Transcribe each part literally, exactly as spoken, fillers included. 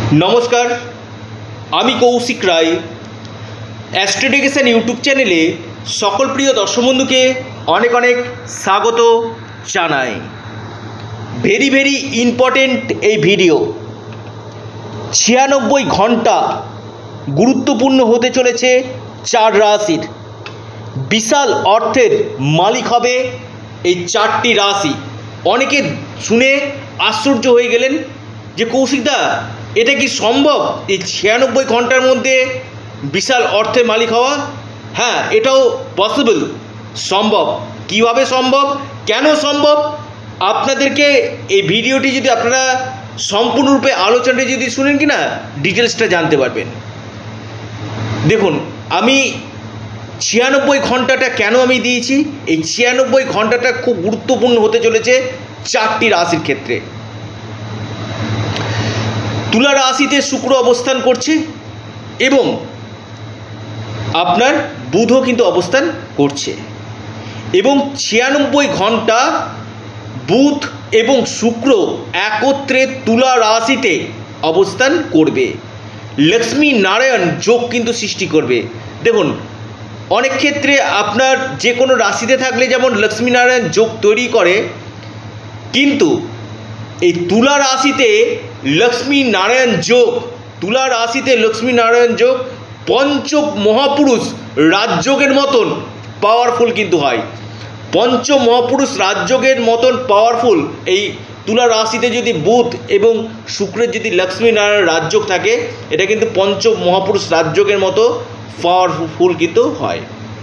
नमस्कार आमी कौशिक राय एस्ट्रोडिकेशन यूट्यूब चैनेले सकल प्रिय दर्शक बंधुके अनेक अनेक स्वागत जानाई। भेरी भेरी इम्पोर्टेंट ए भिडियो छियानब्बई घंटा गुरुत्वपूर्ण होते चलेছে चार राशिर विशाल अर्थेर मालिक हबे এই চারটি রাশি। অনেকে শুনে আশ্চর্য হয়ে গেলেন যে কৌশিকদা এটা কি সম্ভব এই ছিয়ানব্বই ঘন্টার মধ্যে বিশাল অর্থের মালিক হওয়া? হ্যাঁ, এটাও পসিবল, সম্ভব। কিভাবে সম্ভব, কেন সম্ভব, আপনাদেরকে এই ভিডিওটি যদি আপনারা সম্পূর্ণরূপে আলোচনাটি যদি শুনেন কি না ডিটেলসটা জানতে পারবেন। দেখুন, আমি ছিয়ানব্বই ঘন্টাটা কেন আমি দিয়েছি, এই ছিয়ানব্বই ঘন্টাটা খুব গুরুত্বপূর্ণ হতে চলেছে চারটি রাশির ক্ষেত্রে। তুলা রাশিতে শুক্র অবস্থান করছে এবং আপনার বুধও কিন্তু অবস্থান করছে এবং ছিয়ানব্বই ঘন্টা বুধ এবং শুক্র একত্রে তুলা রাশিতে অবস্থান করবে। লক্ষ্মী নারায়ণ যোগ কিন্তু সৃষ্টি করবে। দেখুন, অনেক ক্ষেত্রে আপনার যে কোনো রাশিতে থাকলে যেমন লক্ষ্মী নারায়ণ যোগ তৈরি করে, কিন্তু এই তুলা রাশিতে লক্ষ্মী নারায়ণ যোগ তুলা রাশিতে লক্ষ্মী নারায়ণ যোগ পঞ্চ মহাপুরুষ রাজযোগের মতন পাওয়ারফুল কিন্তু হয়। পঞ্চ মহাপুরুষ রাজযোগের মতন পাওয়ারফুল এই তুলা রাশিতে যদি বুধ এবং শুক্রের যদি লক্ষ্মী নারায়ণ রাজযোগ থাকে, এটা কিন্তু পঞ্চ মহাপুরুষ রাজযোগের মতো পাওয়ারফুল কিন্তু হয়।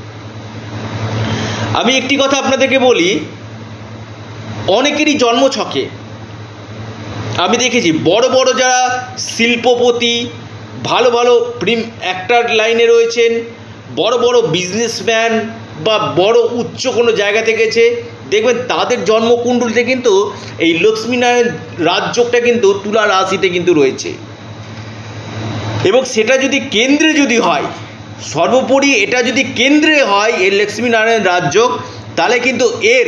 আমি একটি কথা আপনাদেরকে বলি, অনেকেরই জন্মছকে আমি দেখেছি বড় বড় যারা শিল্পপতি, ভালো ভালো ফিল্ম অ্যাক্টর লাইনে রয়েছেন, বড় বড় বিজনেসম্যান বা বড় উচ্চ কোনো জায়গা থেকেছে, দেখবেন তাদের জন্মকুণ্ডলিতে কিন্তু এই লক্ষ্মীনারায়ণ রাজযোগটা কিন্তু তুলা রাশিতে কিন্তু রয়েছে। এবং সেটা যদি কেন্দ্রে যদি হয়, সর্বোপরি এটা যদি কেন্দ্রে হয় এর লক্ষ্মীনারায়ণ রাজযোগ, তাহলে কিন্তু এর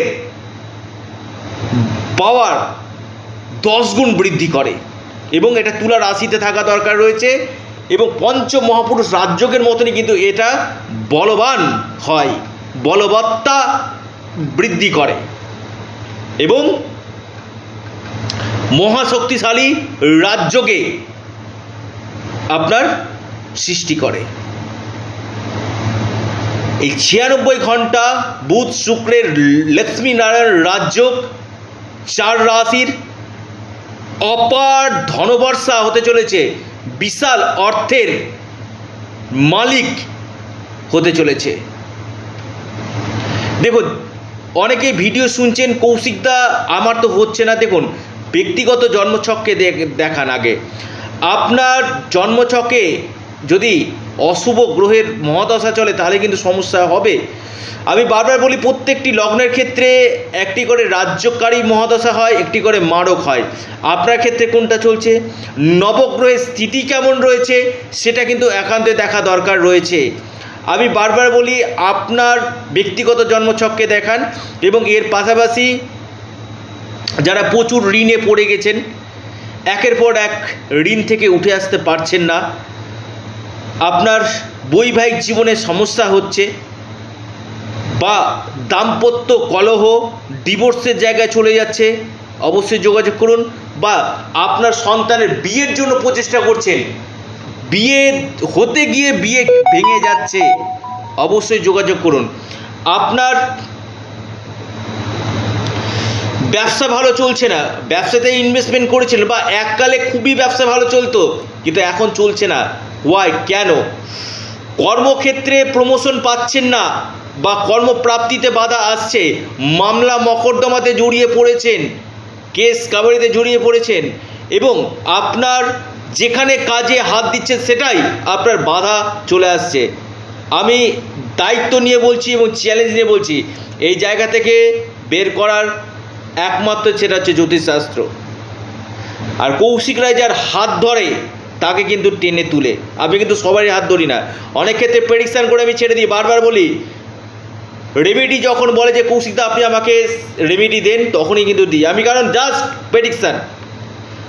পাওয়ার দশ গুণ বৃদ্ধি করে এবং এটা তুলা রাশিতে থাকা দরকার রয়েছে এবং পঞ্চ মহাপুরুষ রাজযোগের মতনই কিন্তু এটা বলবান হয়, বলবত্তা বৃদ্ধি করে এবং মহাশক্তিশালী রাজযোগে আপনার সৃষ্টি করে। এই ছিয়ানব্বই ঘন্টা বুধ শুক্রের লক্ষ্মী নারায়ণ রাজযোগ চার রাশির অপার ধনবর্ষা হতে চলেছে, বিশাল অর্থের মালিক হতে চলেছে। দেখুন, অনেকে ভিডিও শুনছেন কৌশিকদা আমার তো হচ্ছে না। দেখুন, ব্যক্তিগত জন্মছককে দেখান আগে। আপনার জন্মছকে যদি অশুভ গ্রহের মহাদশা চলে তাহলে কিন্তু সমস্যা হবে। আমি বারবার বলি, প্রত্যেকটি লগ্নের ক্ষেত্রে একটি করে রাজ্যকারী মহাদশা হয়, একটি করে মারক হয়। আপনার ক্ষেত্রে কোনটা চলছে, নবগ্রহের স্থিতি কেমন রয়েছে সেটা কিন্তু একান্তে দেখা দরকার রয়েছে। আমি বারবার বলি, আপনার ব্যক্তিগত জন্মছককে দেখান এবং এর পাশাপাশি যারা প্রচুর ঋণে পড়ে গেছেন, একের পর এক ঋণ থেকে উঠে আসতে পারছেন না, আপনার বৈবাহিক জীবনে সমস্যা হচ্ছে বা দাম্পত্য কলহ ডিভোর্সের জায়গায় চলে যাচ্ছে, অবশ্যই যোগাযোগ করুন। বা আপনার সন্তানের বিয়ের জন্য প্রচেষ্টা করছেন, বিয়ে হতে গিয়ে বিয়ে ভেঙে যাচ্ছে, অবশ্যই যোগাযোগ করুন। আপনার ব্যবসা ভালো চলছে না, ব্যবসাতে ইনভেস্টমেন্ট করেছিলেন বা এককালে খুবই ব্যবসা ভালো চলতো কিন্তু এখন চলছে না, ওয়াই, কেন? কর্মক্ষেত্রে প্রমোশন পাচ্ছেন না বা কর্মপ্রাপ্তিতে বাধা আসছে, মামলা মকদ্দমাতে জড়িয়ে পড়েছেন, কেস কাবারিতে জড়িয়ে পড়েছেন এবং আপনার যেখানে কাজে হাত দিচ্ছেন সেটাই আপনার বাধা চলে আসছে। আমি দায়িত্ব নিয়ে বলছি এবং চ্যালেঞ্জ নিয়ে বলছি, এই জায়গা থেকে বের করার একমাত্র সেটা হচ্ছে জ্যোতিষশাস্ত্র। আর কৌশিক রায় যার হাত ধরে তাকে কিন্তু টেনে তুলে, আমি কিন্তু সবারই হাত ধরি না। অনেক ক্ষেত্রে প্রেডিকশান করে আমি ছেড়ে দিই, বারবার বলি রেমেডি যখন বলে যে কৌশিকদা আপনি আমাকে রেমেডি দেন, তখনই কিন্তু দিই আমি, কারণ জাস্ট প্রেডিকশান।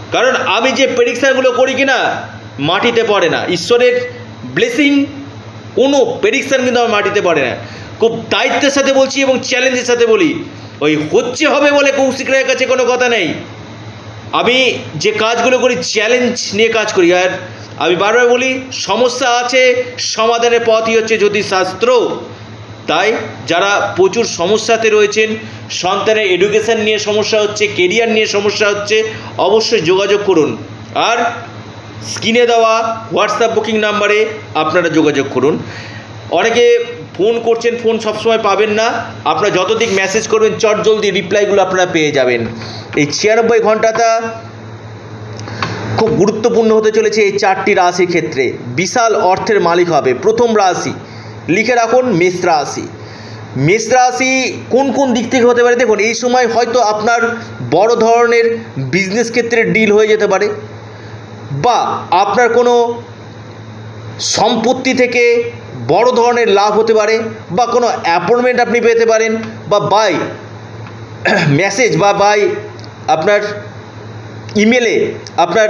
কারণ আমি যে প্রেডিকশানগুলো করি কি না মাটিতে পড়ে না, ঈশ্বরের ব্লেসিং কোনো প্রেডিকশান কিন্তু আমার মাটিতে পড়ে না। খুব দায়িত্বের সাথে বলছি এবং চ্যালেঞ্জের সাথে বলি, ওই হচ্ছে হবে বলে কৌশিক রায়ের কাছে কোনো কথা নেই। আমি যে কাজগুলো করি চ্যালেঞ্জ নিয়ে কাজ করি। আর আমি বারবার বলি, সমস্যা আছে, সমাধানের পথই হচ্ছে জ্যোতিষশাস্ত্র। তাই যারা প্রচুর সমস্যাতে রয়েছেন, সন্তানের এডুকেশান নিয়ে সমস্যা হচ্ছে, কেরিয়ার নিয়ে সমস্যা হচ্ছে, অবশ্যই যোগাযোগ করুন। আর স্ক্রিনে দেওয়া হোয়াটসঅ্যাপ বুকিং নাম্বারে আপনারা যোগাযোগ করুন। অনেকে ফোন করছেন, ফোন সবসময় পাবেন না, আপনারা যত দিক মেসেজ করবেন চট জলদি রিপ্লাইগুলো আপনারা পেয়ে যাবেন। এই ছিয়ানব্বই ঘন্টাটা খুব গুরুত্বপূর্ণ হতে চলেছে এই চারটি রাশির ক্ষেত্রে। বিশাল অর্থের মালিক হবে। প্রথম রাশি লিখে রাখুন, মেষ রাশি। মেষ রাশি কোন কোন দিক থেকে হতে পারে দেখুন, এই সময় হয়তো আপনার বড় ধরনের বিজনেস ক্ষেত্রে ডিল হয়ে যেতে পারে, বা আপনার কোনো সম্পত্তি থেকে বড় ধরনের লাভ হতে পারে, বা কোনো অ্যাপয়েন্টমেন্ট আপনি পেতে পারেন, বা বাই মেসেজ বা বাই আপনার ইমেলে আপনার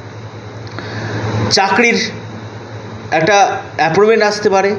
চাকরির একটা অ্যাপয়েন্টমেন্ট আসতে পারে,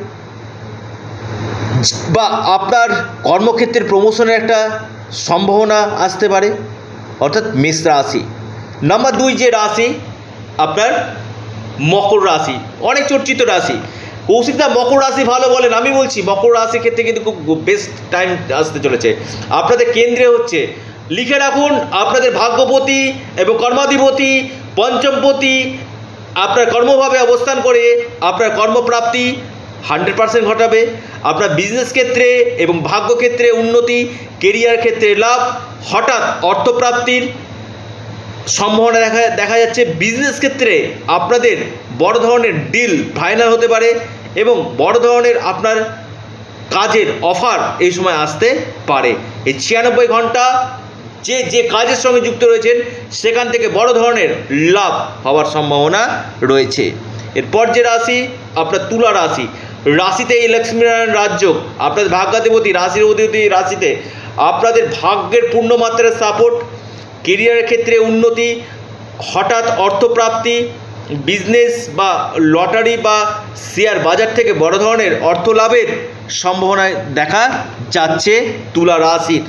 বা আপনার কর্মক্ষেত্রের প্রমোশনের একটা সম্ভাবনা আসতে পারে, অর্থাৎ মেষ রাশি। নাম্বার দুই যে রাশি আপনার মকর রাশি, অনেক চর্চিত রাশি। কৌশিকদা মকর রাশি ভালো বলেন, আমি বলছি মকর রাশির ক্ষেত্রে কিন্তু খুব বেস্ট টাইম আসতে চলেছে। আপনাদের কেন্দ্রে হচ্ছে লিখে রাখুন, আপনাদের ভাগ্যপতি এবং কর্মাধিপতি পঞ্চমপতি আপনার কর্মভাবে অবস্থান করে আপনার কর্মপ্রাপ্তি হান্ড্রেড পার্সেন্ট ঘটাবে। আপনার বিজনেস ক্ষেত্রে এবং ভাগ্যক্ষেত্রে উন্নতি, কেরিয়ার ক্ষেত্রে লাভ, হঠাৎ অর্থপ্রাপ্তির সম্ভাবনা দেখা দেখা যাচ্ছে। বিজনেস ক্ষেত্রে আপনাদের বড় ধরনের ডিল ফাইনাল হতে পারে এবং বড় ধরনের আপনার কাজের অফার এই সময় আসতে পারে। এই ছিয়ানব্বই ঘন্টা যে যে কাজের সঙ্গে যুক্ত রয়েছেন সেখান থেকে বড় ধরনের লাভ হওয়ার সম্ভাবনা রয়েছে। এরপর যে রাশি আপনার তুলা রাশি। রাশিতে এই লক্ষ্মীনারায়ণ রাজযোগ, আপনাদের ভাগ্যাধিপতি রাশির অধিপতি রাশিতে, আপনাদের ভাগ্যের পূর্ণমাত্রার সাপোর্ট, কেরিয়ারের ক্ষেত্রে উন্নতি, হঠাৎ অর্থপ্রাপ্তি, বিজনেস বা লটারি বা শেয়ার বাজার থেকে বড় ধরনের অর্থ লাভের সম্ভাবনা দেখা যাচ্ছে তুলা রাশির।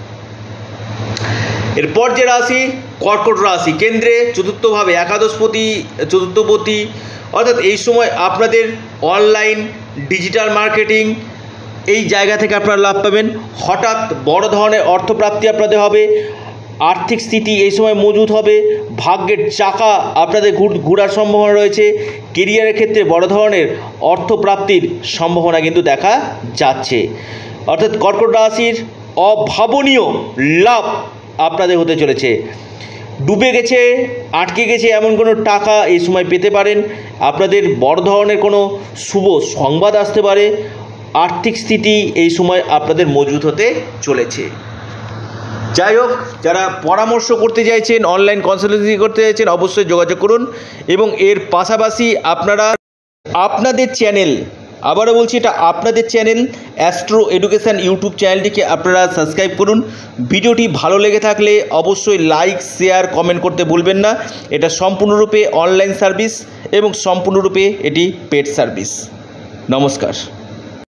এরপর যে রাশি কর্কট রাশি, কেন্দ্রে চতুর্থভাবে একাদশপতি চতুর্থপতি, অর্থাৎ এই সময় আপনাদের অনলাইন ডিজিটাল মার্কেটিং এই জায়গা থেকে আপনারা লাভ পাবেন। হঠাৎ বড় ধরনের অর্থপ্রাপ্তি আপনাদের হবে, আর্থিক স্থিতি এই সময় মজবুত হবে, ভাগ্যের চাকা আপনাদের ঘোরার সম্ভাবনা রয়েছে, কেরিয়ারের ক্ষেত্রে বড় ধরনের অর্থপ্রাপ্তির সম্ভাবনা কিন্তু দেখা যাচ্ছে। অর্থাৎ কর্কট রাশির অভাবনীয় লাভ আপনাদের হতে চলেছে। ডুবে গেছে, আটকে গেছে এমন কোনো টাকা এই সময় পেতে পারেন। আপনাদের বড় ধরনের কোনো শুভ সংবাদ আসতে পারে। আর্থিক স্থিতি এই সময় আপনাদের মজবুত হতে চলেছে। যাই হোক, যারা পরামর্শ করতে চাইছেন, অনলাইন কনসালটেন্সি করতে চাইছেন, অবশ্যই যোগাযোগ করুন। এবং এর পাশাপাশি আপনারা আপনাদের চ্যানেল, আবারও বলছি এটা আপনাদের চ্যানেল অ্যাস্ট্রো এডুকেশান ইউটিউব চ্যানেলটিকে আপনারা সাবস্ক্রাইব করুন। ভিডিওটি ভালো লেগে থাকলে অবশ্যই লাইক, শেয়ার, কমেন্ট করতে ভুলবেন না। এটা সম্পূর্ণরূপে অনলাইন সার্ভিস এবং সম্পূর্ণরূপে এটি পেড সার্ভিস। নমস্কার।